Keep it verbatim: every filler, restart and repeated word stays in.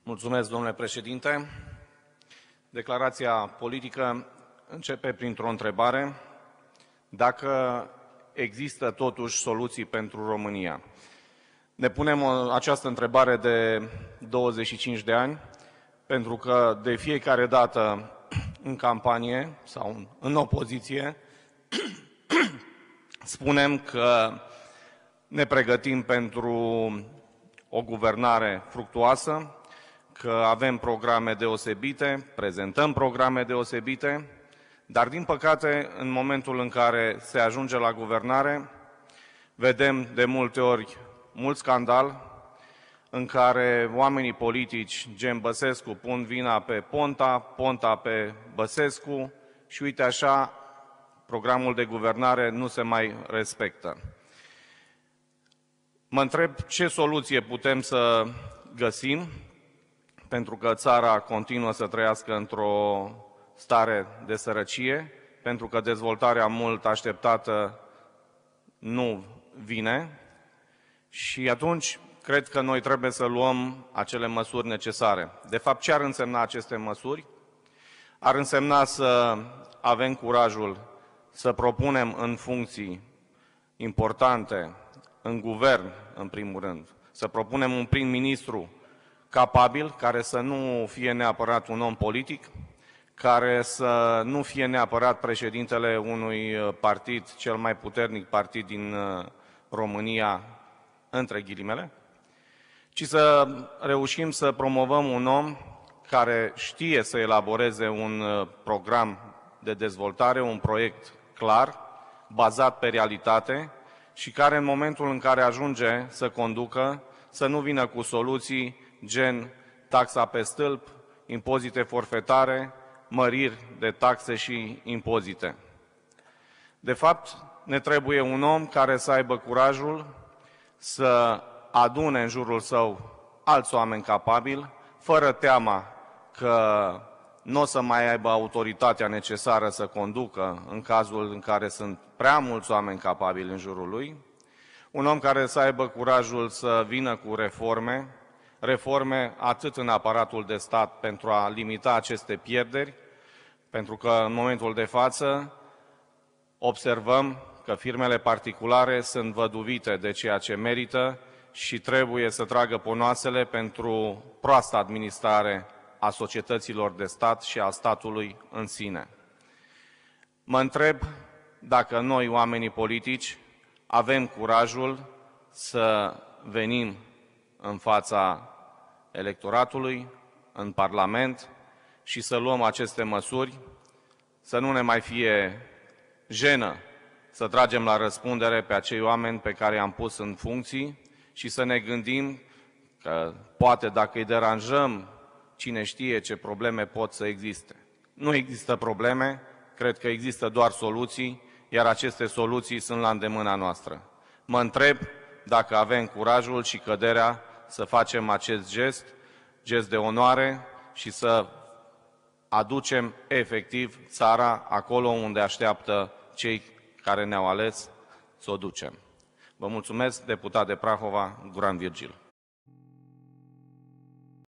Mulțumesc, domnule președinte. Declarația politică începe printr-o întrebare: dacă există totuși soluții pentru România. Ne punem această întrebare de douăzeci și cinci de ani, pentru că de fiecare dată în campanie sau în opoziție spunem că ne pregătim pentru o guvernare fructuoasă, că avem programe deosebite, prezentăm programe deosebite, dar din păcate, în momentul în care se ajunge la guvernare, vedem de multe ori mult scandal, în care oamenii politici, gen Băsescu, pun vina pe Ponta, Ponta pe Băsescu și uite așa, programul de guvernare nu se mai respectă. Mă întreb ce soluție putem să găsim, pentru că țara continuă să trăiască într-o stare de sărăcie, pentru că dezvoltarea mult așteptată nu vine și atunci cred că noi trebuie să luăm acele măsuri necesare. De fapt, ce ar însemna aceste măsuri? Ar însemna să avem curajul să propunem în funcții importante, în guvern, în primul rând, să propunem un prim-ministru capabil, care să nu fie neapărat un om politic, care să nu fie neapărat președintele unui partid, cel mai puternic partid din România, între ghilimele, ci să reușim să promovăm un om care știe să elaboreze un program de dezvoltare, un proiect clar, bazat pe realitate și care în momentul în care ajunge să conducă, să nu vină cu soluții gen taxa pe stâlp, impozite forfetare, măriri de taxe și impozite. De fapt, ne trebuie un om care să aibă curajul să adune în jurul său alți oameni capabili, fără teama că nu o să mai aibă autoritatea necesară să conducă în cazul în care sunt prea mulți oameni capabili în jurul lui, un om care să aibă curajul să vină cu reforme, reforme atât în aparatul de stat pentru a limita aceste pierderi, pentru că în momentul de față observăm că firmele particulare sunt văduvite de ceea ce merită și trebuie să tragă ponoasele pentru proasta administrare a societăților de stat și a statului în sine. Mă întreb dacă noi, oamenii politici, avem curajul să venim în fața electoratului, în Parlament și să luăm aceste măsuri, să nu ne mai fie jenă să tragem la răspundere pe acei oameni pe care i-am pus în funcții și să ne gândim că poate dacă îi deranjăm, cine știe ce probleme pot să existe. Nu există probleme, cred că există doar soluții, iar aceste soluții sunt la îndemâna noastră. Mă întreb dacă avem curajul și căderea să facem acest gest, gest de onoare și să aducem efectiv țara acolo unde așteaptă cei care ne-au ales să o ducem. Vă mulțumesc, deputat de Prahova, Guran Virgil.